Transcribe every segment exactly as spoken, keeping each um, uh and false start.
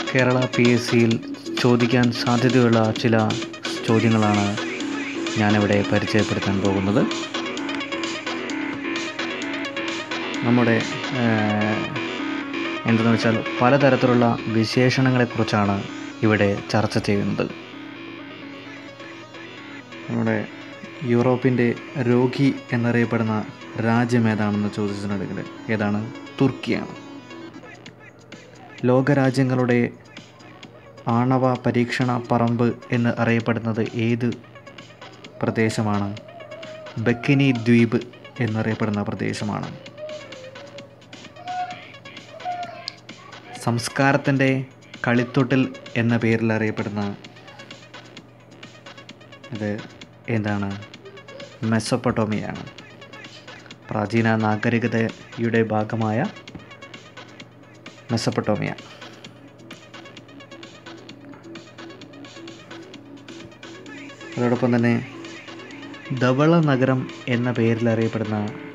Kerala P S സിയിൽ ചോദിക്കാൻ സാധ്യതയുള്ള ചില ചോദ്യങ്ങളാണ് ഞാനിവിടെ പരിചയപ്പെടുത്താൻ പോകുന്നത്. നമ്മുടെ എന്തെന്ന് വെച്ചാൽ പലതരത്തിലുള്ള വിശേഷണങ്ങളെക്കുറിച്ചാണ് ഇവിടെ ചർച്ച ചെയ്യുന്നത്. നമ്മുടെ യൂറോപ്പിൻ്റെ രോഗി എന്നറിയപ്പെടുന്ന രാജ്യം ഏതാണെന്ന് ചോദിച്ചിട്ടുണ്ടെങ്കിൽ ഏതാണ്? തുർക്കിയാണ്. ലോകരാജ്യങ്ങളുടെ ആണവ പരീക്ഷണ പറമ്പ് എന്ന് അറിയപ്പെടുന്നത് ഏത് പ്രദേശമാണ്? ബക്കിനി ദ്വീപ് എന്നറിയപ്പെടുന്ന പ്രദേശമാണ്. സംസ്കാരത്തിൻ്റെ കളിത്തൊട്ടിൽ എന്ന പേരിൽ അറിയപ്പെടുന്ന ഇത് എന്താണ്? മെസൊപ്പൊട്ടോമിയയാണ്. പ്രാചീന നാഗരികതയുടെ ഭാഗമായ മെസൊപ്പൊട്ടോമിയ. അതോടൊപ്പം തന്നെ ധവള നഗരം എന്ന പേരിൽ അറിയപ്പെടുന്ന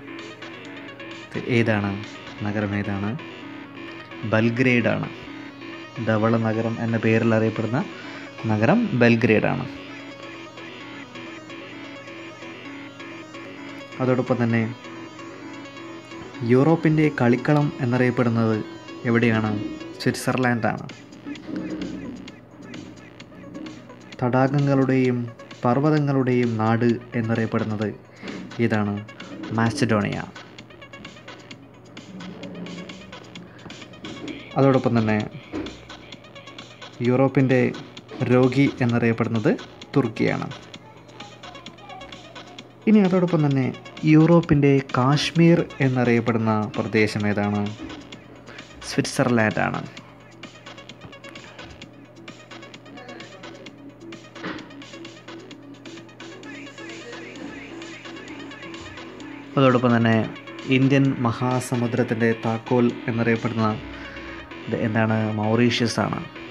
ഏതാണ്? നഗരം ഏതാണ്? ബൽഗ്രേഡാണ്. ധവള നഗരം എന്ന പേരിൽ അറിയപ്പെടുന്ന നഗരം ബൽഗ്രേഡാണ്. അതോടൊപ്പം തന്നെ യൂറോപ്പിൻ്റെ കളിക്കളം എന്നറിയപ്പെടുന്നത് എവിടെയാണ്? സ്വിറ്റ്സർലാൻഡാണ്. തടാകങ്ങളുടെയും പർവ്വതങ്ങളുടെയും നാട് എന്നറിയപ്പെടുന്നത് ഏതാണ്? മാസിഡോണിയ. അതോടൊപ്പം തന്നെ യൂറോപ്പിൻ്റെ രോഗി എന്നറിയപ്പെടുന്നത് തുർക്കിയാണ്. ഇനി അതോടൊപ്പം തന്നെ യൂറോപ്പിൻ്റെ കാശ്മീർ എന്നറിയപ്പെടുന്ന പ്രദേശം ഏതാണ്? സ്വിറ്റ്സർലാൻഡാണ്. അതോടൊപ്പം തന്നെ ഇന്ത്യൻ മഹാസമുദ്രത്തിൻ്റെ താക്കോൽ എന്നറിയപ്പെടുന്ന എന്താണ്? മൗറീഷ്യസ് ആണ്.